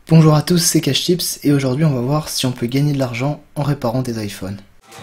Bonjour à tous, c'est CashTips et aujourd'hui on va voir si on peut gagner de l'argent en réparant des iPhones.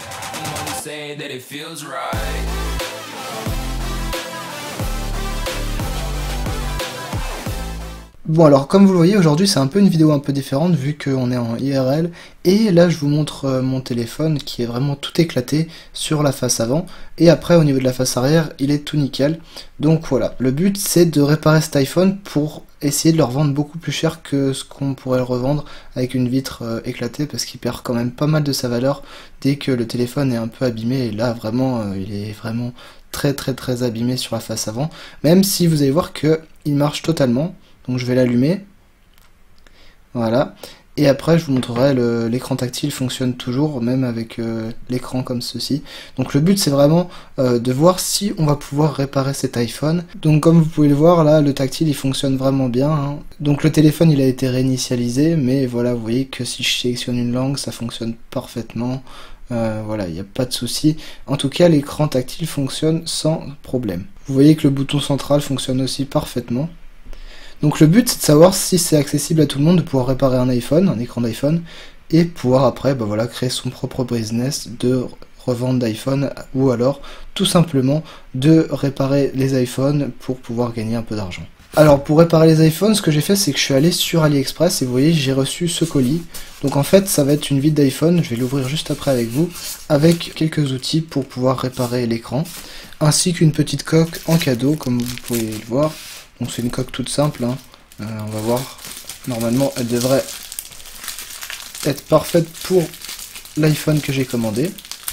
Bon alors comme vous le voyez aujourd'hui c'est un peu une vidéo un peu différente vu qu'on est en IRL et là je vous montre mon téléphone qui est vraiment tout éclaté sur la face avant et après au niveau de la face arrière il est tout nickel. Donc voilà, le but c'est de réparer cet iPhone pour essayer de le revendre beaucoup plus cher que ce qu'on pourrait le revendre avec une vitre éclatée parce qu'il perd quand même pas mal de sa valeur dès que le téléphone est un peu abîmé et là vraiment il est vraiment très abîmé sur la face avant, même si vous allez voir que il marche totalement. Donc je vais l'allumer, voilà, et après je vous montrerai l'écran tactile fonctionne toujours, même avec l'écran comme ceci. Donc le but c'est vraiment de voir si on va pouvoir réparer cet iPhone. Donc comme vous pouvez le voir là, le tactile il fonctionne vraiment bien, hein. Donc le téléphone il a été réinitialisé, mais voilà, vous voyez que si je sélectionne une langue, ça fonctionne parfaitement. Voilà, il n'y a pas de souci. En tout cas, l'écran tactile fonctionne sans problème. Vous voyez que le bouton central fonctionne aussi parfaitement. Donc le but c'est de savoir si c'est accessible à tout le monde de pouvoir réparer un iPhone, un écran d'iPhone, et pouvoir après voilà, créer son propre business de revente d'iPhone ou alors tout simplement de réparer les iPhones pour pouvoir gagner un peu d'argent. Alors pour réparer les iPhones, ce que j'ai fait c'est que je suis allé sur AliExpress et vous voyez j'ai reçu ce colis. Donc en fait ça va être une vitre d'iPhone, je vais l'ouvrir juste après avec vous, avec quelques outils pour pouvoir réparer l'écran, ainsi qu'une petite coque en cadeau comme vous pouvez le voir. Donc c'est une coque toute simple, hein. On va voir, normalement elle devrait être parfaite pour l'iPhone que j'ai commandé.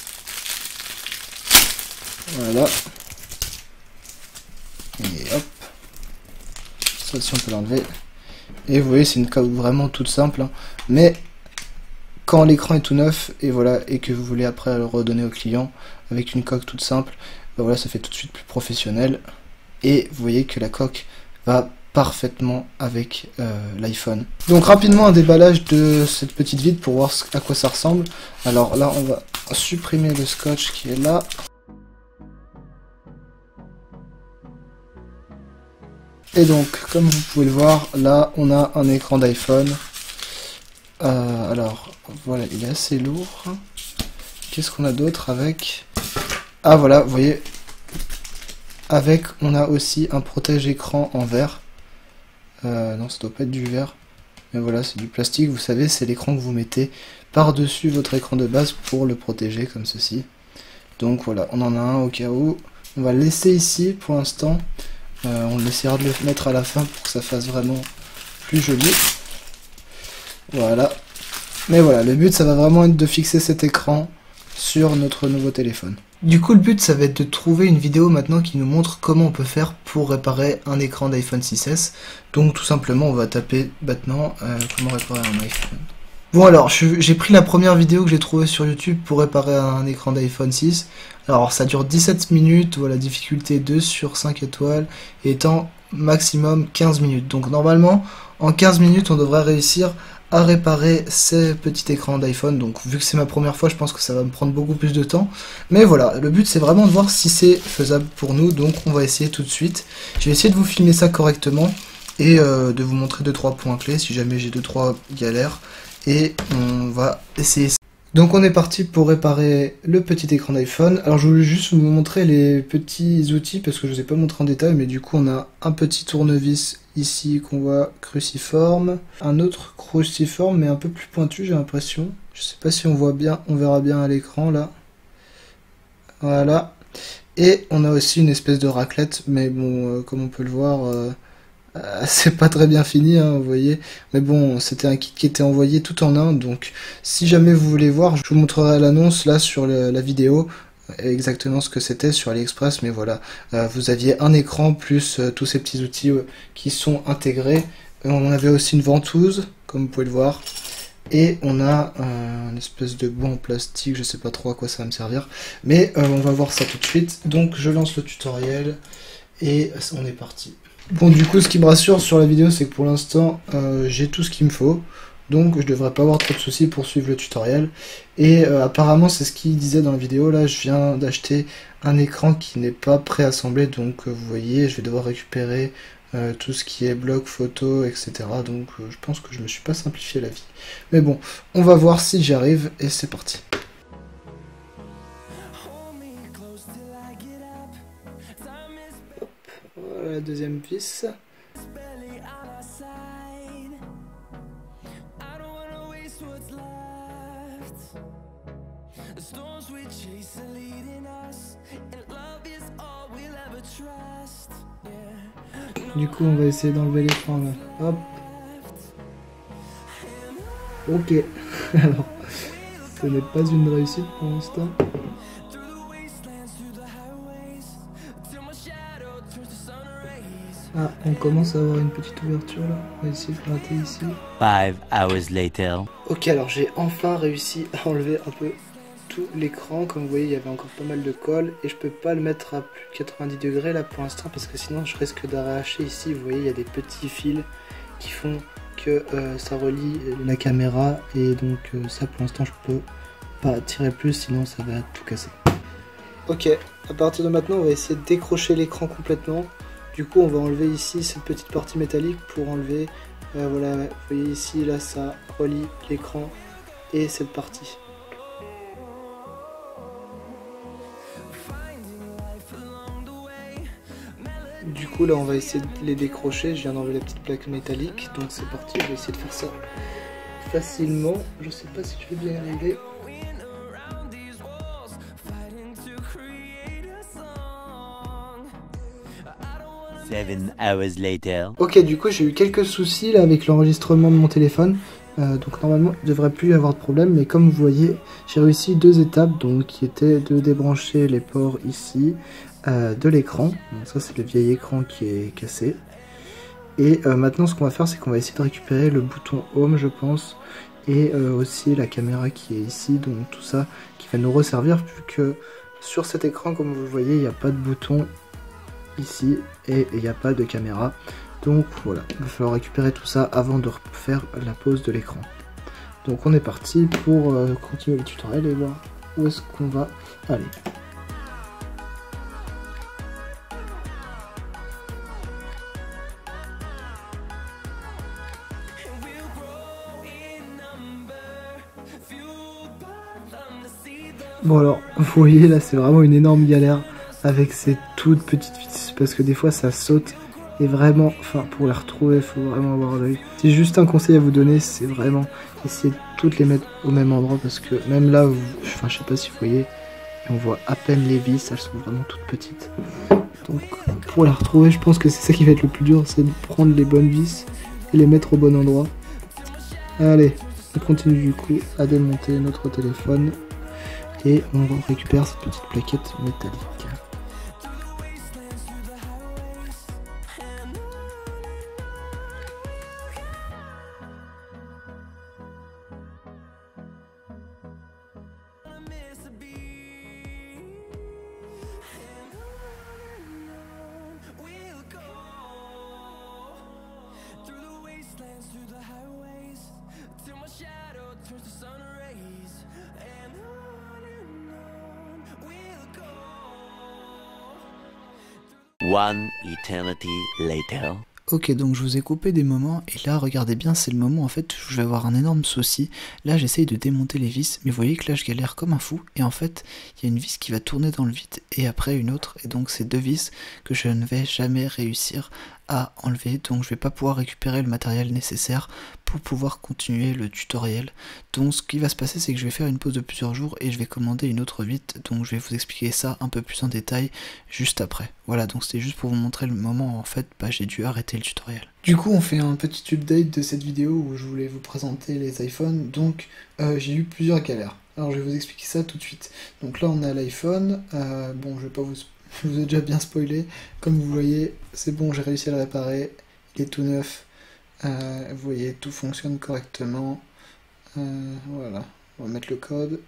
Voilà. Et hop. Ça si on peut l'enlever. Et vous voyez c'est une coque vraiment toute simple, hein. Mais quand l'écran est tout neuf et voilà et que vous voulez après le redonner au client avec une coque toute simple, ben voilà, ça fait tout de suite plus professionnel. Et vous voyez que la coque va parfaitement avec l'iPhone. Donc rapidement un déballage de cette petite vitre pour voir à quoi ça ressemble. Alors là on va supprimer le scotch qui est là. Et donc comme vous pouvez le voir, là on a un écran d'iPhone. Alors voilà, il est assez lourd. Qu'est-ce qu'on a d'autre avec? Ah voilà, vous voyez. Avec, on a aussi un protège-écran en verre. Non, ça doit pas être du verre. Mais voilà, c'est du plastique. Vous savez, c'est l'écran que vous mettez par-dessus votre écran de base pour le protéger, comme ceci. Donc voilà, on en a un au cas où. On va le laisser ici pour l'instant. On essaiera de le mettre à la fin pour que ça fasse vraiment plus joli. Voilà. Mais voilà, le but, ça va vraiment être de fixer cet écran sur notre nouveau téléphone. Du coup le but ça va être de trouver une vidéo maintenant qui nous montre comment on peut faire pour réparer un écran d'iPhone 6S. Donc tout simplement on va taper maintenant comment réparer un iPhone. Bon alors j'ai pris la première vidéo que j'ai trouvée sur YouTube pour réparer un écran d'iPhone 6. Alors ça dure 17 minutes, voilà, difficulté 2 sur 5 étoiles et temps maximum 15 minutes. Donc normalement en 15 minutes on devrait réussir à réparer ces petits écrans d'iPhone. Donc vu que c'est ma première fois, je pense que ça va me prendre beaucoup plus de temps. Mais voilà, le but c'est vraiment de voir si c'est faisable pour nous. Donc on va essayer tout de suite. Je vais essayer de vous filmer ça correctement et de vous montrer 2-3 points clés si jamais j'ai 2-3 galères. Et on va essayer ça. Donc on est parti pour réparer le petit écran d'iPhone. Alors je voulais juste vous montrer les petits outils parce que je ne vous ai pas montré en détail, mais du coup on a un petit tournevis ici qu'on voit cruciforme, un autre cruciforme mais un peu plus pointu j'ai l'impression. Je sais pas si on voit bien, on verra bien à l'écran là. Voilà. Et on a aussi une espèce de raclette, mais bon comme on peut le voir, c'est pas très bien fini, hein, vous voyez. Mais bon, c'était un kit qui était envoyé tout en un, donc si jamais vous voulez voir, je vous montrerai l'annonce là sur la vidéo, exactement ce que c'était sur AliExpress, mais voilà. Vous aviez un écran plus tous ces petits outils qui sont intégrés. On avait aussi une ventouse, comme vous pouvez le voir. Et on a une espèce de bout en plastique, je sais pas trop à quoi ça va me servir. Mais on va voir ça tout de suite. Donc je lance le tutoriel et on est parti. Bon du coup ce qui me rassure sur la vidéo c'est que pour l'instant j'ai tout ce qu'il me faut. Donc je devrais pas avoir trop de soucis pour suivre le tutoriel. Et apparemment c'est ce qu'il disait dans la vidéo. Là je viens d'acheter un écran qui n'est pas préassemblé. Donc vous voyez je vais devoir récupérer tout ce qui est blog, photo, etc. Donc je pense que je me suis pas simplifié la vie. Mais bon, on va voir si j'y arrive et c'est parti. Hop, voilà la deuxième vis. Du coup, on va essayer d'enlever l'écran là. Hop. Ok. Alors, ce n'est pas une réussite pour l'instant. Ah, on commence à avoir une petite ouverture là. On va essayer de gratter ici. 5 hours later. Ok, alors j'ai enfin réussi à enlever un peu tout l'écran. Comme vous voyez, il y avait encore pas mal de colle et je peux pas le mettre à plus de 90 degrés là pour l'instant parce que sinon je risque d'arracher ici. Vous voyez, il y a des petits fils qui font que ça relie la caméra et donc ça pour l'instant je peux pas tirer plus sinon ça va tout casser. Ok, à partir de maintenant on va essayer de décrocher l'écran complètement. Du coup on va enlever ici cette petite partie métallique pour enlever, voilà, vous voyez ici là ça relie l'écran et cette partie. Du coup là on va essayer de les décrocher, je viens d'enlever la petite plaque métallique, donc c'est parti, on va essayer de faire ça facilement, je sais pas si je vais bien y arriver. 7 hours later. Ok, du coup j'ai eu quelques soucis là avec l'enregistrement de mon téléphone, donc normalement il ne devrait plus y avoir de problème, mais comme vous voyez j'ai réussi 2 étapes, donc qui étaient de débrancher les ports ici de l'écran, donc ça c'est le vieil écran qui est cassé, et maintenant ce qu'on va faire c'est qu'on va essayer de récupérer le bouton home je pense, et aussi la caméra qui est ici, donc tout ça qui va nous resservir vu que sur cet écran comme vous le voyez il n'y a pas de bouton ici et il n'y a pas de caméra, donc voilà, il va falloir récupérer tout ça avant de refaire la pause de l'écran. Donc on est parti pour continuer le tutoriel et voir où est-ce qu'on va aller. Bon alors, vous voyez là c'est vraiment une énorme galère avec ces toutes petites vis parce que des fois ça saute et vraiment, enfin pour les retrouver il faut vraiment avoir l'œil. C'est juste un conseil à vous donner, c'est vraiment essayer de toutes les mettre au même endroit parce que même là, enfin je sais pas si vous voyez, on voit à peine les vis, elles sont vraiment toutes petites. Donc pour les retrouver je pense que c'est ça qui va être le plus dur, c'est de prendre les bonnes vis et les mettre au bon endroit. Allez, on continue du coup à démonter notre téléphone. Et on récupère cette petite plaquette métallique. One eternity later. Ok, donc je vous ai coupé des moments et là regardez bien, c'est le moment en fait où je vais avoir un énorme souci. Là j'essaye de démonter les vis, mais vous voyez que là je galère comme un fou et en fait il y a une vis qui va tourner dans le vide et après une autre, et donc c'est 2 vis que je ne vais jamais réussir à enlever, donc je vais pas pouvoir récupérer le matériel nécessaire pour pouvoir continuer le tutoriel. Donc ce qui va se passer c'est que je vais faire une pause de plusieurs jours et je vais commander une autre vis, donc je vais vous expliquer ça un peu plus en détail juste après. Voilà, donc c'était juste pour vous montrer le moment où en fait j'ai dû arrêter le tutoriel. Du coup on fait un petit update de cette vidéo où je voulais vous présenter les iPhones, donc j'ai eu plusieurs galères. Alors je vais vous expliquer ça tout de suite. Donc là on a l'iPhone, bon je vais pas je vous ai déjà bien spoilé, comme vous voyez c'est bon, j'ai réussi à le réparer, il est tout neuf, vous voyez tout fonctionne correctement, voilà, on va mettre le code,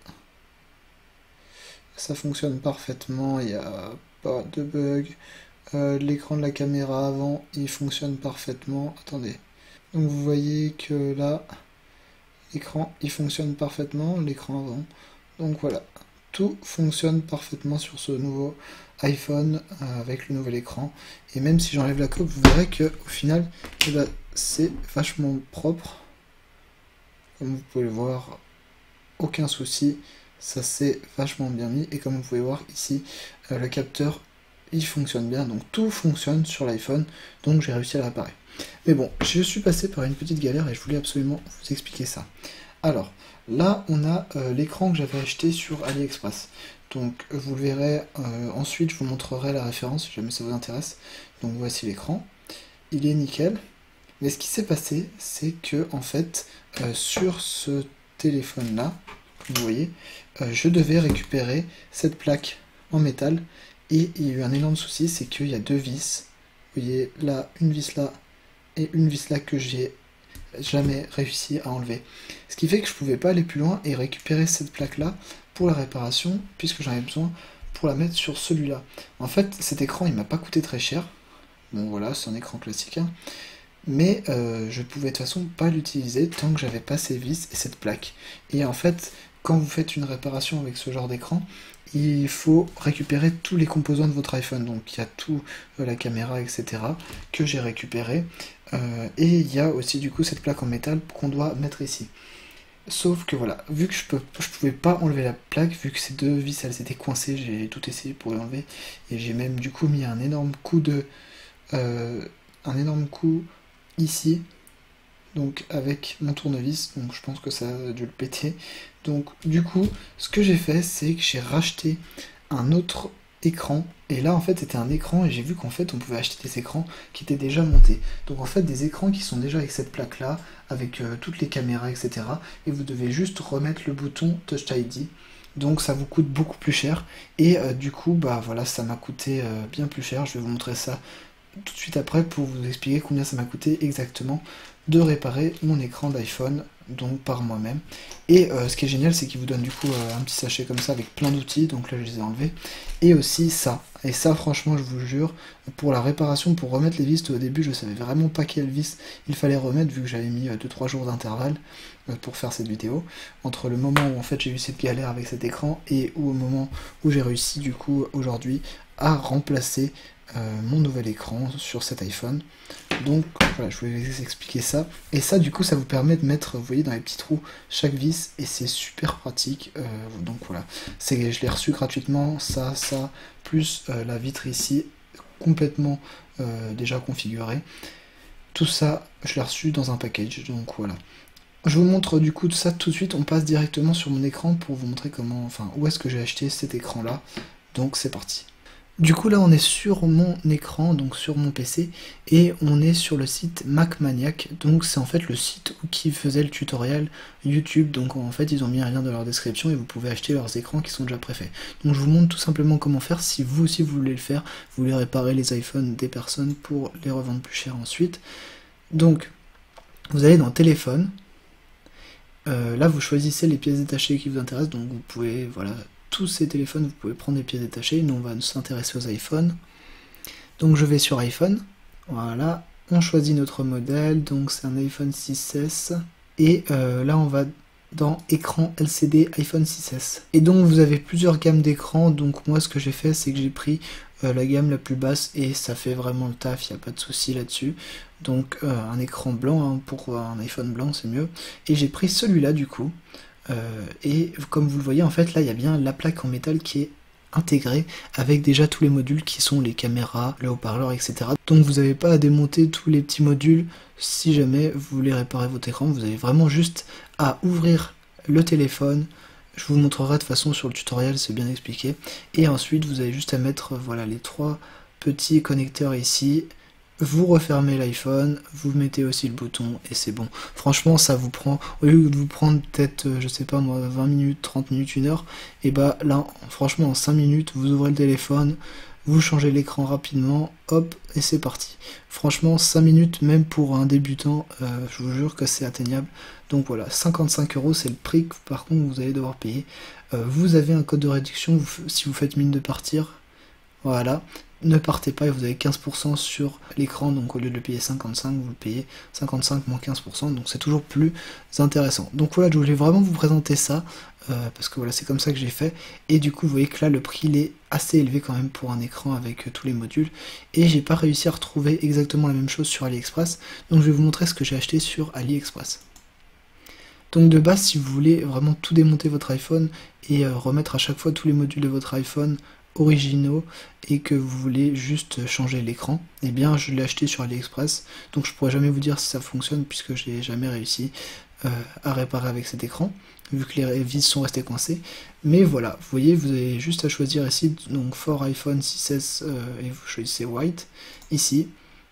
ça fonctionne parfaitement, il n'y a pas de bug. L'écran de la caméra avant il fonctionne parfaitement, attendez, donc vous voyez que là l'écran il fonctionne parfaitement, l'écran avant, donc voilà, tout fonctionne parfaitement sur ce nouveau iPhone avec le nouvel écran. Et même si j'enlève la coque, vous verrez que au final, eh ben, c'est vachement propre. Comme vous pouvez le voir, aucun souci, ça s'est vachement bien mis. Et comme vous pouvez voir ici, le capteur, il fonctionne bien. Donc tout fonctionne sur l'iPhone, donc j'ai réussi à le réparer. Mais bon, je suis passé par une petite galère et je voulais absolument vous expliquer ça. Alors, là, on a l'écran que j'avais acheté sur AliExpress. Donc, vous le verrez, ensuite, je vous montrerai la référence si jamais ça vous intéresse. Donc, voici l'écran. Il est nickel. Mais ce qui s'est passé, c'est que, en fait, sur ce téléphone-là, vous voyez, je devais récupérer cette plaque en métal. Et il y a eu un énorme souci, c'est qu'il y a deux vis. Vous voyez, là, une vis là et une vis là que j'ai jamais réussi à enlever. Ce qui fait que je pouvais pas aller plus loin et récupérer cette plaque là pour la réparation, puisque j'en avais besoin pour la mettre sur celui-là. En fait, cet écran, il m'a pas coûté très cher. Bon voilà, c'est un écran classique, hein. Mais je pouvais de toute façon pas l'utiliser tant que j'avais pas ces vis et cette plaque. Et en fait, quand vous faites une réparation avec ce genre d'écran, il faut récupérer tous les composants de votre iPhone. Donc il y a tout, la caméra, etc. que j'ai récupéré. Et il y a aussi du coup cette plaque en métal qu'on doit mettre ici. Sauf que voilà, vu que je pouvais pas enlever la plaque, vu que ces deux vis elles étaient coincées, j'ai tout essayé pour l'enlever. Et j'ai même du coup mis un énorme coup ici, donc avec mon tournevis, donc je pense que ça a dû le péter. Donc du coup, ce que j'ai fait, c'est que j'ai racheté un autre écran, et là en fait c'était un écran, et j'ai vu qu'en fait on pouvait acheter des écrans qui étaient déjà montés. Donc en fait des écrans qui sont déjà avec cette plaque là, avec toutes les caméras, etc. Et vous devez juste remettre le bouton Touch ID. Donc ça vous coûte beaucoup plus cher, et du coup bah voilà, ça m'a coûté bien plus cher. Je vais vous montrer ça tout de suite après pour vous expliquer combien ça m'a coûté exactement de réparer mon écran d'iPhone, donc par moi-même. Et ce qui est génial, c'est qu'il vous donne du coup un petit sachet comme ça avec plein d'outils, donc là je les ai enlevés, et aussi ça. Et ça franchement je vous jure, pour la réparation, pour remettre les vis, au début je savais vraiment pas quelle vis il fallait remettre, vu que j'avais mis 2-3 jours d'intervalle pour faire cette vidéo, entre le moment où en fait j'ai eu cette galère avec cet écran et au moment où j'ai réussi du coup aujourd'hui à remplacer mon nouvel écran sur cet iPhone. Donc voilà, je voulais vous expliquer ça. Et ça du coup ça vous permet de mettre, vous voyez, dans les petits trous chaque vis, et c'est super pratique. Donc voilà, je l'ai reçu gratuitement, ça, plus la vitre ici complètement déjà configurée. Tout ça je l'ai reçu dans un package, donc voilà. Je vous montre du coup tout ça tout de suite. On passe directement sur mon écran pour vous montrer comment, enfin où est-ce que j'ai acheté cet écran là. Donc c'est parti. Du coup là on est sur mon écran, donc sur mon PC, et on est sur le site MacManiac. Donc c'est en fait le site qui faisait le tutoriel YouTube. Donc en fait ils ont mis un lien dans leur description et vous pouvez acheter leurs écrans qui sont déjà préfaits. Donc je vous montre tout simplement comment faire si vous aussi vous voulez le faire. Vous voulez réparer les iPhones des personnes pour les revendre plus cher ensuite. Donc vous allez dans téléphone. Là vous choisissez les pièces détachées qui vous intéressent. Donc vous pouvez, voilà, tous ces téléphones, vous pouvez prendre des pièces détachées. Nous on va s'intéresser aux iPhones. Donc je vais sur iPhone, voilà, on choisit notre modèle, donc c'est un iPhone 6S, et là on va dans écran LCD iPhone 6S. Et donc vous avez plusieurs gammes d'écran, donc moi ce que j'ai fait c'est que j'ai pris la gamme la plus basse, et ça fait vraiment le taf, il n'y a pas de souci là-dessus. Donc un écran blanc, hein, pour un iPhone blanc c'est mieux, et j'ai pris celui-là du coup. Et comme vous le voyez en fait là il y a bien la plaque en métal qui est intégrée avec déjà tous les modules qui sont les caméras, le haut-parleur, etc. Donc vous n'avez pas à démonter tous les petits modules si jamais vous voulez réparer votre écran. Vous avez vraiment juste à ouvrir le téléphone. Je vous montrerai de toute façon sur le tutoriel, c'est bien expliqué. Et ensuite vous avez juste à mettre voilà les trois petits connecteurs ici. Vous refermez l'iPhone, vous mettez aussi le bouton et c'est bon. Franchement ça vous prend, au lieu de vous prendre peut-être, je sais pas moi, 20 minutes, 30 minutes, 1 heure, et bah là franchement en 5 minutes vous ouvrez le téléphone, vous changez l'écran rapidement, hop, et c'est parti. Franchement 5 minutes même pour un débutant, je vous jure que c'est atteignable. Donc voilà, 55 € c'est le prix que par contre vous allez devoir payer. Vous avez un code de réduction si vous faites mine de partir, voilà. Ne partez pas et vous avez 15% sur l'écran, donc au lieu de le payer 55, vous le payez 55 moins 15%, donc c'est toujours plus intéressant. Donc voilà, je voulais vraiment vous présenter ça. parce que voilà, c'est comme ça que j'ai fait. Et du coup, vous voyez que là, le prix il est assez élevé quand même pour un écran avec tous les modules. Et j'ai pas réussi à retrouver exactement la même chose sur AliExpress. Donc je vais vous montrer ce que j'ai acheté sur AliExpress. Donc de base, si vous voulez vraiment tout démonter votre iPhone et remettre à chaque fois tous les modules de votre iPhone originaux et que vous voulez juste changer l'écran, eh bien je l'ai acheté sur AliExpress, donc je pourrais jamais vous dire si ça fonctionne puisque j'ai jamais réussi à réparer avec cet écran vu que les vis sont restées coincées. Mais voilà, vous voyez, vous avez juste à choisir ici donc for iPhone 6S et vous choisissez white ici,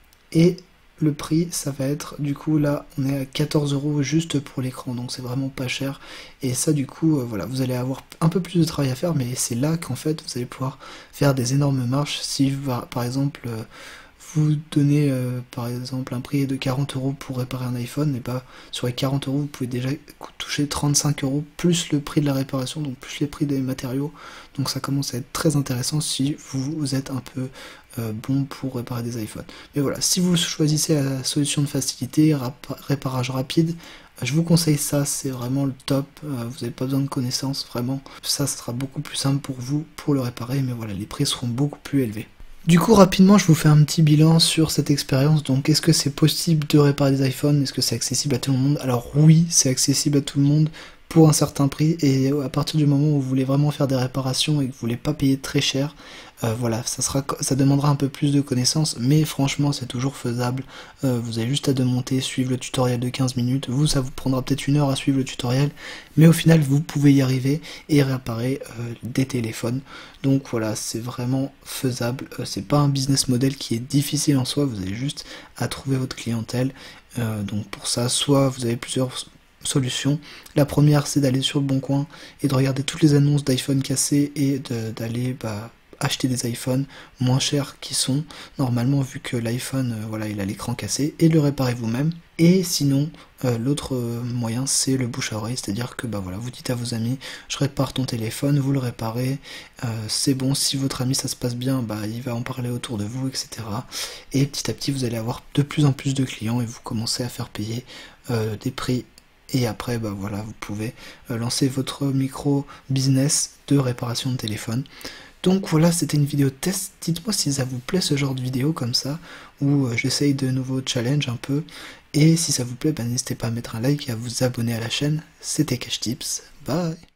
et le prix ça va être, du coup là on est à 14 € juste pour l'écran, donc c'est vraiment pas cher. Et ça du coup voilà, vous allez avoir un peu plus de travail à faire, mais c'est là qu'en fait vous allez pouvoir faire des énormes marges. Si par exemple vous donnez par exemple un prix de 40 € pour réparer un iPhone, et bah sur les 40 € vous pouvez déjà toucher 35 € plus le prix de la réparation, donc plus les prix des matériaux. Donc ça commence à être très intéressant si vous êtes un peu bon pour réparer des iPhones. Mais voilà, si vous choisissez la solution de facilité, réparage rapide, je vous conseille ça, c'est vraiment le top. Vous n'avez pas besoin de connaissances, vraiment. Ça sera beaucoup plus simple pour vous pour le réparer, mais voilà, les prix seront beaucoup plus élevés. Du coup, rapidement, je vous fais un petit bilan sur cette expérience. Donc, est-ce que c'est possible de réparer des iPhones? Est-ce que c'est accessible à tout le monde? Alors oui, c'est accessible à tout le monde pour un certain prix, et à partir du moment où vous voulez vraiment faire des réparations et que vous voulez pas payer très cher, voilà, ça demandera un peu plus de connaissances, mais franchement c'est toujours faisable. Vous avez juste à démonter, suivre le tutoriel de 15 minutes, ça vous prendra peut-être 1 heure à suivre le tutoriel, mais au final vous pouvez y arriver et réparer des téléphones. Donc voilà, c'est vraiment faisable, c'est pas un business model qui est difficile en soi, vous avez juste à trouver votre clientèle. Donc pour ça, soit vous avez plusieurs solutions. La première, c'est d'aller sur le Bon Coin et de regarder toutes les annonces d'iPhone cassés et d'aller acheter des iPhones moins chers qui sont normalement, vu que l'iPhone voilà, il a l'écran cassé, et le réparer vous-même. Et sinon l'autre moyen, c'est le bouche à oreille, c'est-à-dire que voilà, vous dites à vos amis, je répare ton téléphone, vous le réparez, c'est bon, si votre ami ça se passe bien, il va en parler autour de vous, etc. Et petit à petit vous allez avoir de plus en plus de clients et vous commencez à faire payer des prix. Et après, voilà, vous pouvez lancer votre micro-business de réparation de téléphone. Donc voilà, c'était une vidéo test. Dites-moi si ça vous plaît ce genre de vidéo comme ça, où j'essaye de nouveaux challenges un peu. Et si ça vous plaît, n'hésitez pas à mettre un like et à vous abonner à la chaîne. C'était Cash Tips. Bye!